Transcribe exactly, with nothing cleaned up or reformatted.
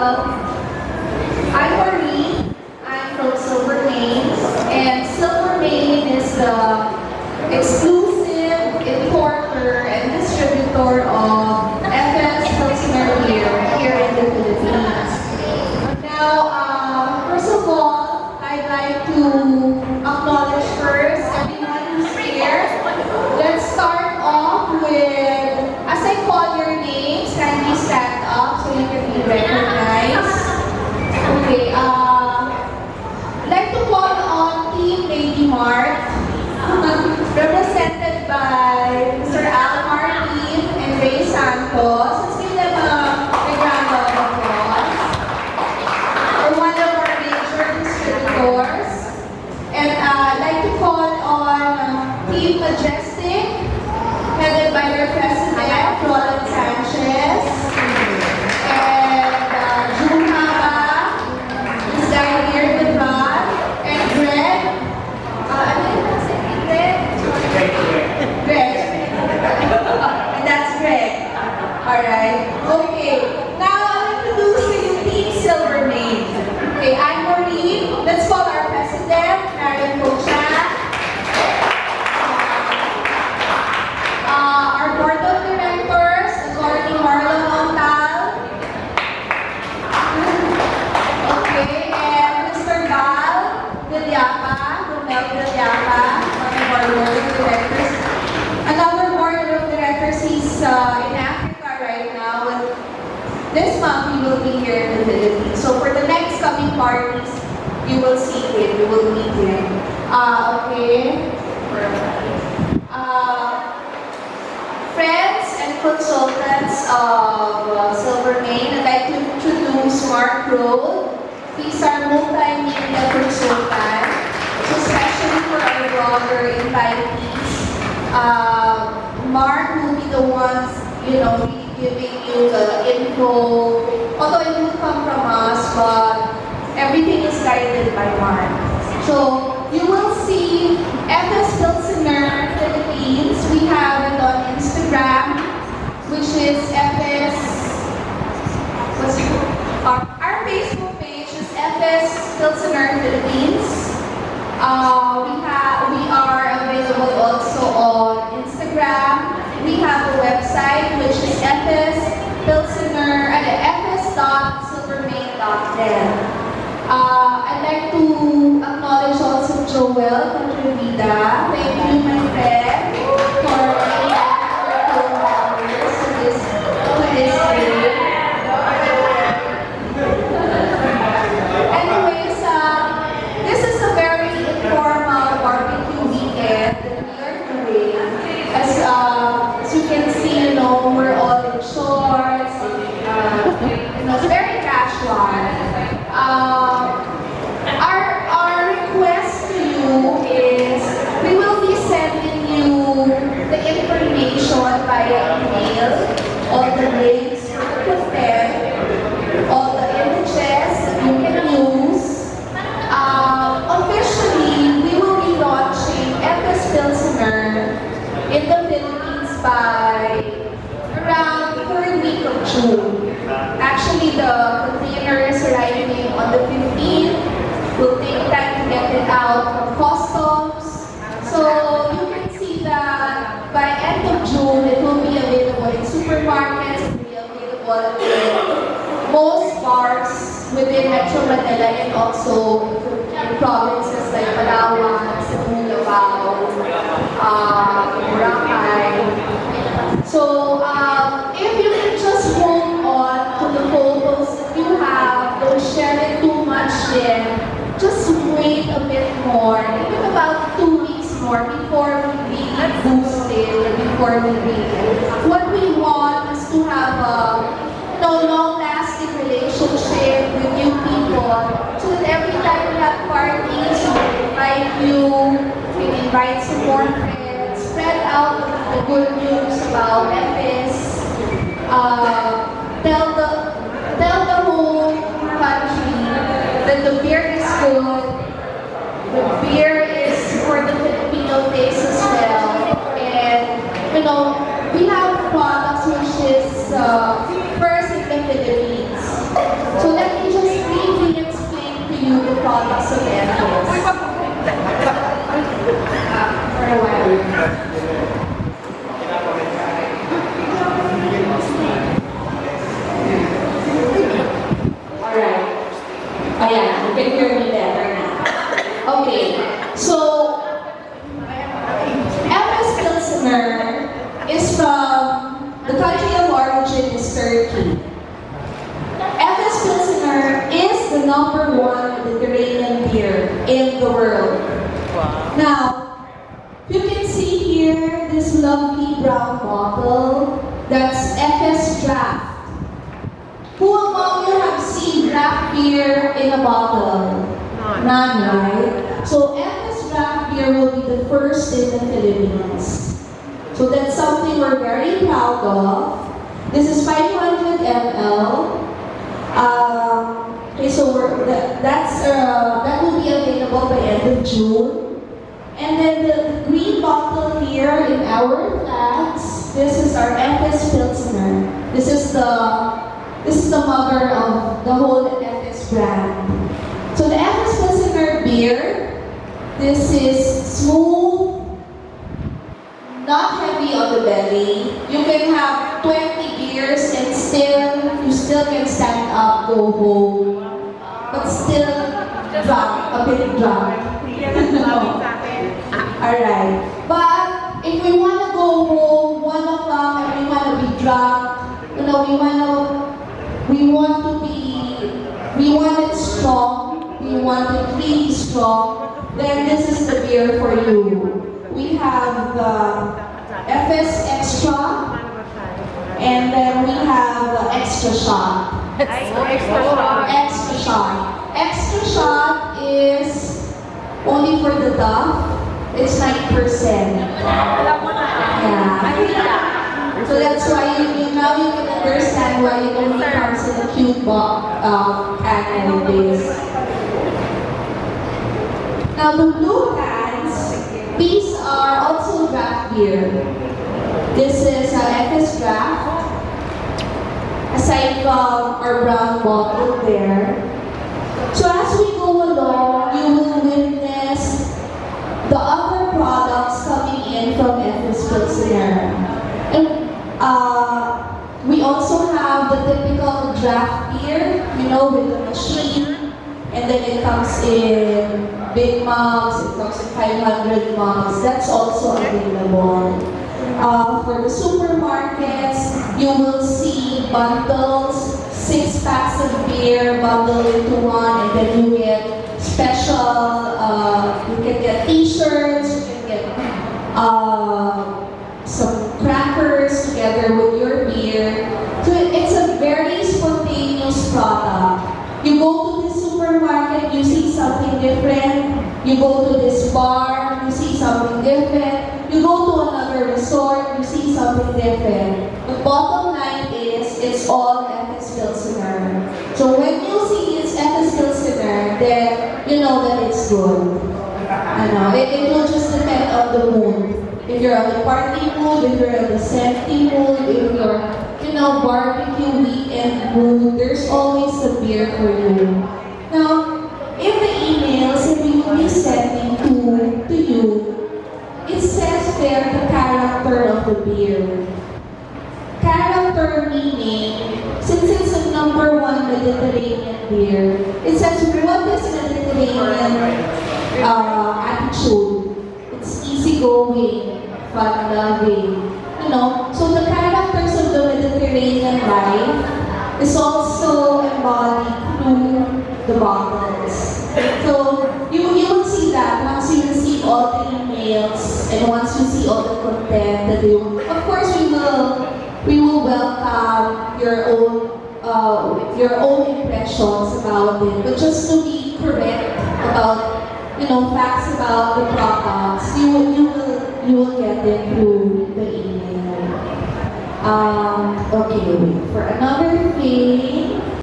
I'm Marie. I'm from Silver Maine, and Silver Maine is the exclusive importer and distributor of F S Pilsner beer here in the Philippines. Now, uh, first of all, I'd like to acknowledge first everyone who's here. Let's start off with, as I call your names, kindly stand up so you can be recognized. Okay, uh, I'd like to call on Team Lady Mart, represented by Mister Al Martin and Ray Santos. Let's give them a big round of applause. They're one of our major distributors. And uh, I'd like to call on Team Majestic, headed by their president, Roland Sanchez. And uh, June Haba, this guy here, Devon, and Greg. Uh, ano yung nasa Greg? Greg. And that's Greg. Alright. Okay. Now, I'll introduce to you Team Silver Maine. Okay, I'm Marie. Let's call our president, Karen Kocha. Uh, our board of directors, Attorney Marlon Montal. Okay, and Mister Val Villapa, Romel Villapa, our board of directors. Another board of directors, he's uh, in Africa right now. And this month, he will be here in the Philippines. So for the next coming parties, you will see him, you will meet him. Uh, okay. Uh, friends and consultants of uh, Silver Maine, I'd like to introduce Mark Road. He's our multimedia consultant, especially for our blogger invitees. Uh, Mark will be the ones, you know, really giving you the info, although it will come from us, but everything is guided by Mark. So you will see F S Pilsner Philippines. We have it on Instagram, which is F S. What's it? Our, our Facebook page is F S Pilsner Philippines. Uh, we have we are available also on Instagram. We have a website which is F S Pilsner uh, F S dot silvermaine dot net. Uh, I'd like to acknowledge also Joel Contrevida. Thank you, my friend, for being our co-members to this to this day. Anyways, uh, this is a very informal barbecue weekend that we are doing. As, uh, as you can see, you know, we're all in shorts. Uh, you know, it's very casual. Uh, our, our request to you is we will be sending you the information via email, all the links for the content, all the images that you can use. Uh, officially, we will be launching F S Pilsner in the Philippines by around third week of June. Actually, the container is arriving on the fifteenth. We'll take time to get it out from customs. So you can see that by end of June, it will be available in supermarkets, it will be available in most bars within Metro Manila and also in provinces like Palawan, Cebu, Davao, uh, Boracay. So um, if you can just hold on to the photos that you have, don't share it too much yet. Just wait a bit more, even about two weeks more before we really boost it or before we read it. What we want is to have a you know, long-lasting relationship with you people, so that every time we have parties, we invite you, we invite some more friends, spread out the good news about F S, uh, tell the tell the whole country that the beer is good, the beer is for the Filipino taste as well, and you know, we have products which is uh, first in the Philippines. So number one Mediterranean beer in the world. Wow. Now, you can see here this lovely brown bottle. That's F S Draft. Who among you have seen draft beer in a bottle? None. None, right? So F S Draft beer will be the first in the Philippines. So that's something we're very proud of. This is five hundred milliliters. Um, okay, so we're, that, that's, uh, that will be available by end of June. And then the, the green bottle here in our flags, this is our F S Pilsner. This is the this is the mother of the whole F S brand. So the F S Pilsner beer, this is smooth, not heavy on the belly. You can have twenty beers and still, you still can stand up, go home, but still drunk, a bit drunk. Alright, but if we want to go home one o'clock and we want to be drunk, you know, we want to, we want to be, we want it strong, we want it really strong, then this is the beer for you. We have the F S Extra, and then we have the Extra Shot. Extra shot. Extra Shot. Extra Shot is only for the duff. It's nine percent. Yeah. So that's why you, you now you can understand why it only comes in a cute box um, can like this. Now the blue cans, these are also draft beer. This is uh, F S Draft. Aside from our brown bottle there. So as we go along, you will witness the other products coming in from F S Pilsner. And uh, we also have the typical draft beer, you know, with the machine. And then it comes in big mugs, it comes in five hundred mugs. That's also available. Uh, for the supermarkets, you will see bundles, six packs of beer bundled into one, and then you get special, uh, you can get t-shirts, you can get uh, some crackers together with your beer. So it's a very spontaneous product. You go to the supermarket, you see something different. You go to this bar, you see something different. You go to another resort, you see something different. The bottom line is, it's all F S Pilsner. So when you see it's F S Pilsner, then you know that it's good. I know, it, it will just depend on the mood. If you're on the party mood, if you're on the safety mood, if you're, you know, barbecue weekend mood, there's always a beer for you. Now, in the emails that we will be sending to, to you, it says there the character of the beer. Character meaning, since it's a number one Mediterranean beer, it says what is Mediterranean uh, attitude? It's easygoing, fun-loving. You know, so the characters of the Mediterranean life is also embodied through the bottles. So you, you will see that once you receive all the emails and once you see all the content that you, of course we will we will welcome your own uh, your own impressions about it, but just to be correct about, you know, facts about the products, you will you will you will get it through the email. Um, okay, wait for another thing.